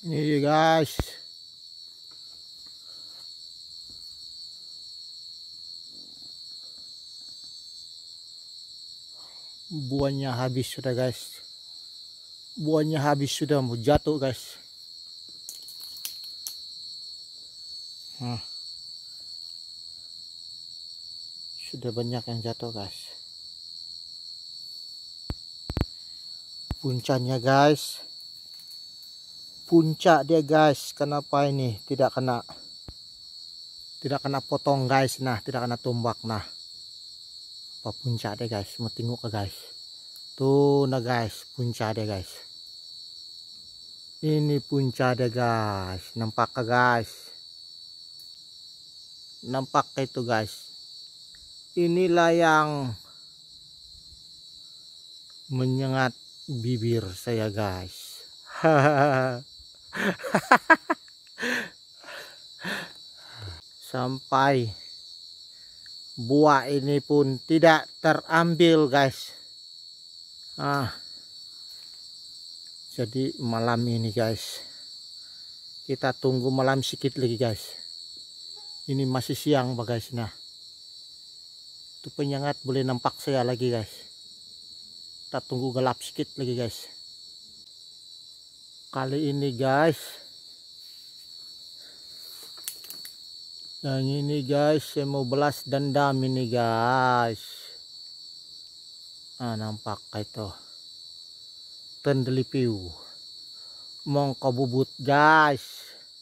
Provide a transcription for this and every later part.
Ini guys, buahnya habis sudah guys. Buahnya habis sudah, mau jatuh guys. Nah, sudah banyak yang jatuh guys. Puncaknya guys, puncak dia guys. Kenapa ini tidak kena potong guys? Nah, tidak kena tombak. Nah, apa puncak dia guys? Mau tengok ke guys. Tuh nah guys, puncak dia guys. Ini puncak dia guys. Nampak ke guys? Nampak itu guys. Inilah yang menyengat bibir saya guys. Sampai buah ini pun tidak terambil guys. Jadi malam ini guys, kita tunggu malam sedikit lagi guys. Ini masih siang guys. Nah, itu penyengat boleh nampak saya lagi guys. Kita tunggu gelap sedikit lagi guys. Kali ini guys, yang ini guys, saya mau balas dendam ini guys. Nampak itu tendelipiu mongko bubut guys.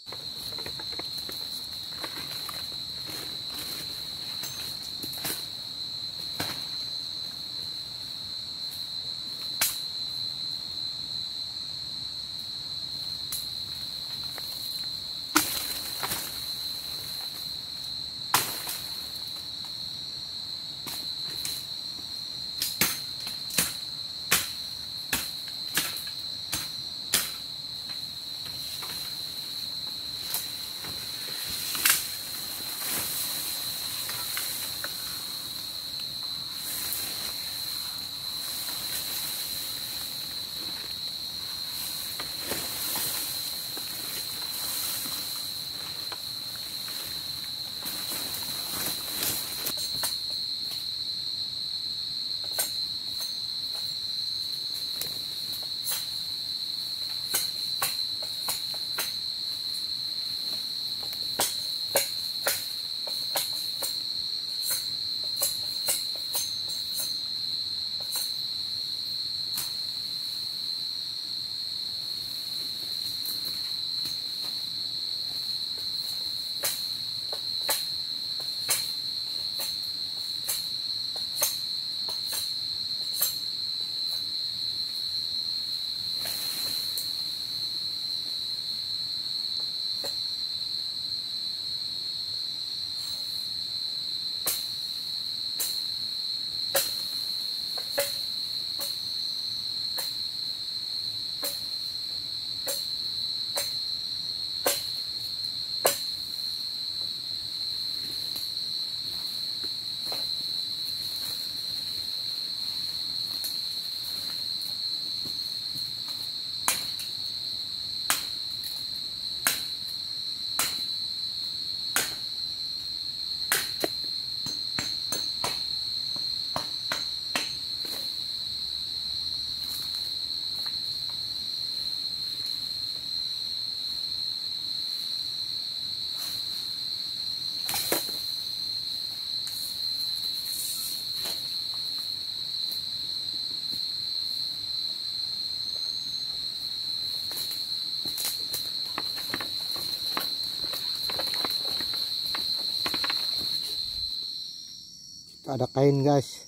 Ada kain guys,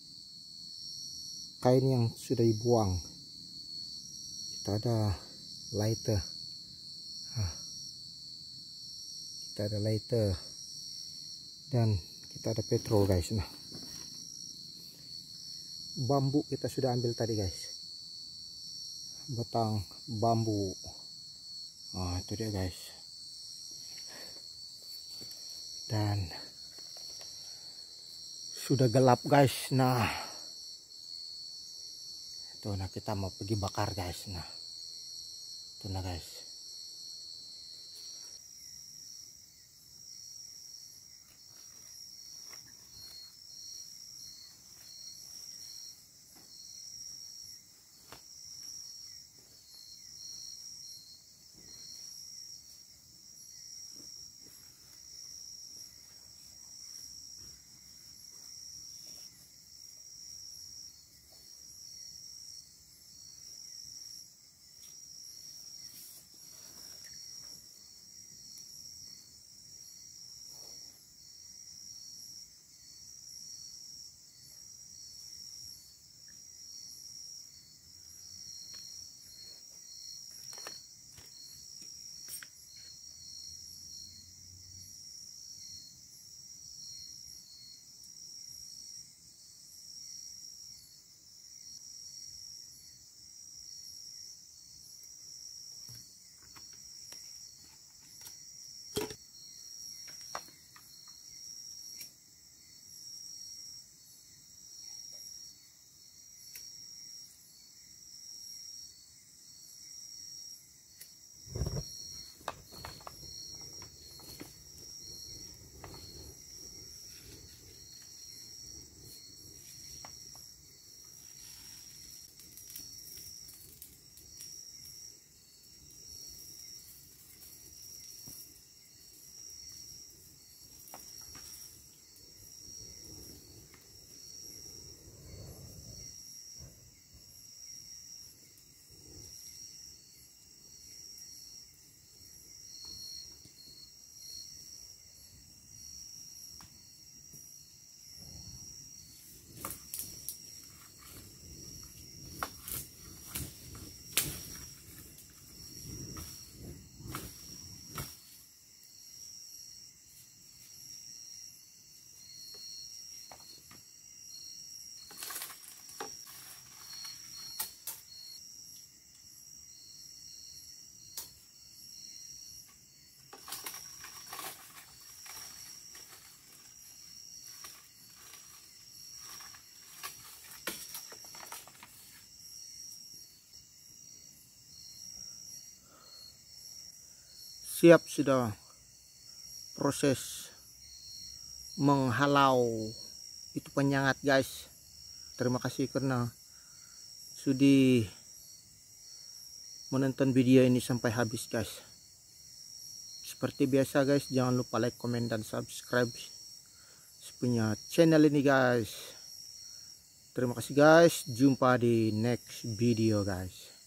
kain yang sudah dibuang. Kita ada lighter, dan kita ada petrol guys. Nah, bambu kita sudah ambil tadi guys, batang bambu. Itu dia guys. Dan sudah gelap guys. Nah, itu nah kita mau pergi bakar guys. Nah, itu nah guys. siap sudah proses menghalau itu penyengat guys. Terima kasih karena sudi menonton video ini sampai habis guys. Seperti biasa guys, jangan lupa like, komen, dan subscribe punya channel ini guys. Terima kasih guys, jumpa di next video guys.